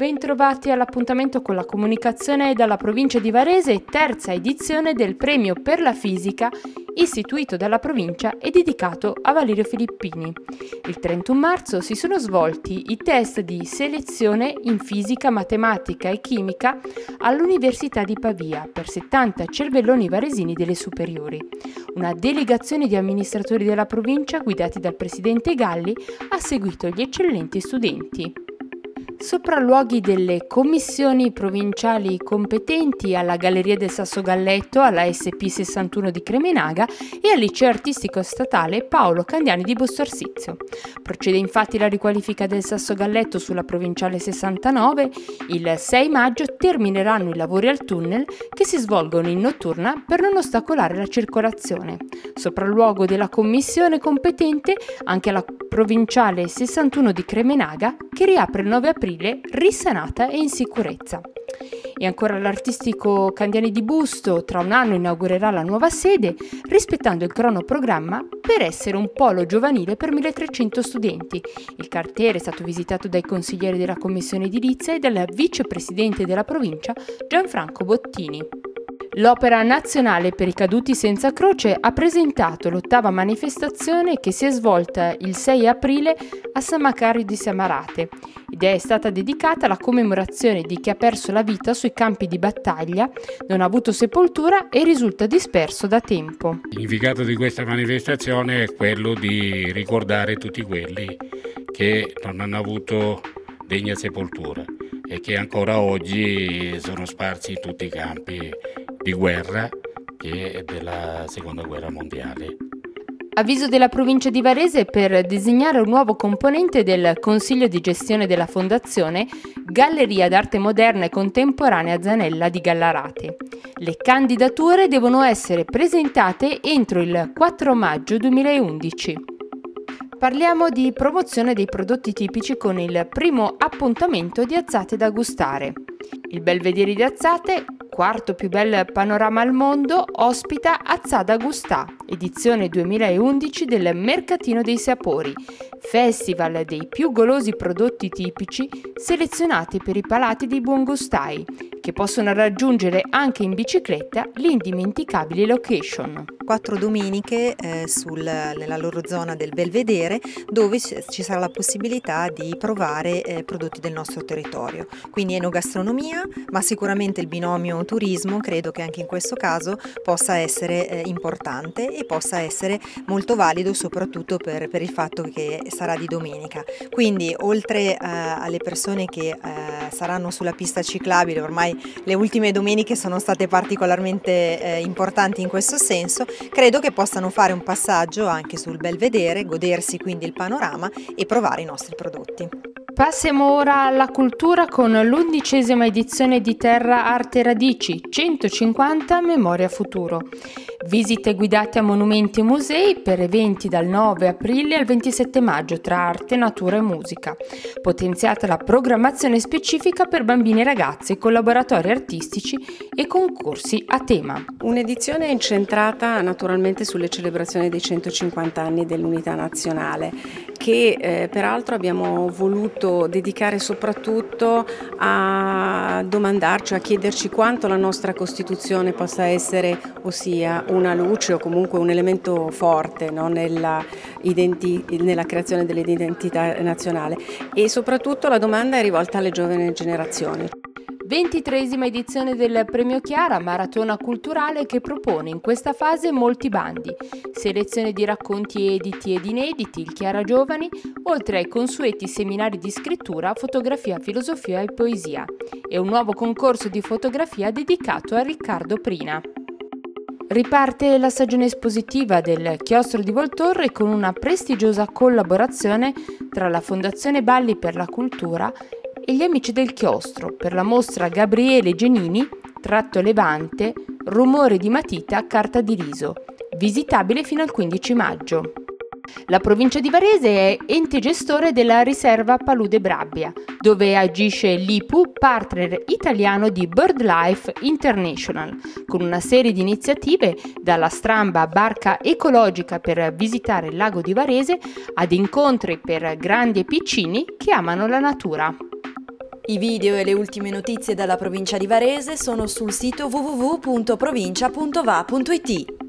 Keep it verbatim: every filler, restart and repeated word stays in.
Bentrovati all'appuntamento con la comunicazione dalla provincia di Varese, terza edizione del Premio per la Fisica istituito dalla provincia e dedicato a Valerio Filippini. Il trentuno marzo si sono svolti i test di selezione in fisica, matematica e chimica all'Università di Pavia per settanta cervelloni varesini delle superiori. Una delegazione di amministratori della provincia, guidati dal presidente Galli, ha seguito gli eccellenti studenti. Sopralluoghi delle commissioni provinciali competenti alla Galleria del Sassogalletto, alla S P sessantuno di Cremenaga e al Liceo Artistico Statale Paolo Candiani di Busto Arsizio. Procede infatti la riqualifica del Sassogalletto sulla Provinciale sessantanove. Il sei maggio termineranno i lavori al tunnel che si svolgono in notturna per non ostacolare la circolazione. Sopralluogo della commissione competente anche alla Provinciale sessantuno di Cremenaga che riapre il nove aprile risanata e in sicurezza. E ancora l'Artistico Candiani di Busto tra un anno inaugurerà la nuova sede rispettando il cronoprogramma per essere un polo giovanile per milletrecento studenti. Il quartiere è stato visitato dai consiglieri della commissione edilizia e dal vicepresidente della provincia Gianfranco Bottini. L'Opera Nazionale per i Caduti Senza Croce ha presentato l'ottava manifestazione che si è svolta il sei aprile a San Macario di Samarate ed è stata dedicata alla commemorazione di chi ha perso la vita sui campi di battaglia, non ha avuto sepoltura e risulta disperso da tempo. Il significato di questa manifestazione è quello di ricordare tutti quelli che non hanno avuto degna sepoltura e che ancora oggi sono sparsi in tutti i campi di guerra che della seconda guerra mondiale. Avviso della provincia di Varese per designare un nuovo componente del consiglio di gestione della fondazione Galleria d'Arte Moderna e Contemporanea Zanella di Gallarate. Le candidature devono essere presentate entro il quattro maggio duemilaundici. Parliamo di promozione dei prodotti tipici con il primo appuntamento di Azzate da gustare. Il Belvedere di Azzate, quarto più bel panorama al mondo, ospita Azzà da Gustà, edizione duemilaundici del Mercatino dei Sapori, festival dei più golosi prodotti tipici selezionati per i palati dei buongustai, che possono raggiungere anche in bicicletta l'indimenticabile location. Quattro domeniche eh, sul, nella loro zona del Belvedere, dove ci sarà la possibilità di provare eh, prodotti del nostro territorio, quindi enogastronomia, ma sicuramente il binomio turismo credo che anche in questo caso possa essere eh, importante e possa essere molto valido, soprattutto per, per il fatto che sarà di domenica. Quindi oltre eh, alle persone che eh, saranno sulla pista ciclabile, ormai le ultime domeniche sono state particolarmente eh, importanti in questo senso, credo che possano fare un passaggio anche sul Belvedere, godersi quindi il panorama e provare i nostri prodotti. Passiamo ora alla cultura con l'undicesima edizione di Terra Arte Radici, centocinquanta Memoria Futuro. Visite guidate a monumenti e musei per eventi dal nove aprile al ventisette maggio tra arte, natura e musica. Potenziata la programmazione specifica per bambini e ragazzi con laboratori artistici e concorsi a tema. Un'edizione incentrata naturalmente sulle celebrazioni dei centocinquanta anni dell'Unità Nazionale, che eh, peraltro abbiamo voluto dedicare soprattutto a domandarci, a chiederci quanto la nostra Costituzione possa essere, ossia una luce o comunque un elemento forte, no, nella, identi- nella creazione dell'identità nazionale, e soprattutto la domanda è rivolta alle giovani generazioni. ventitreesima edizione del Premio Chiara, maratona culturale che propone in questa fase molti bandi, selezione di racconti editi ed inediti, il Chiara Giovani, oltre ai consueti seminari di scrittura, fotografia, filosofia e poesia, e un nuovo concorso di fotografia dedicato a Riccardo Prina. Riparte la stagione espositiva del Chiostro di Voltorre con una prestigiosa collaborazione tra la Fondazione Balli per la Cultura e gli amici del chiostro per la mostra Gabriele Genini, Tratto Levante, Rumore di matita, carta di riso, visitabile fino al quindici maggio. La provincia di Varese è ente gestore della riserva Palude Brabbia, dove agisce l'I P U, partner italiano di BirdLife International, con una serie di iniziative dalla stramba barca ecologica per visitare il lago di Varese ad incontri per grandi e piccini che amano la natura. I video e le ultime notizie dalla provincia di Varese sono sul sito w w w punto provincia punto va punto i t.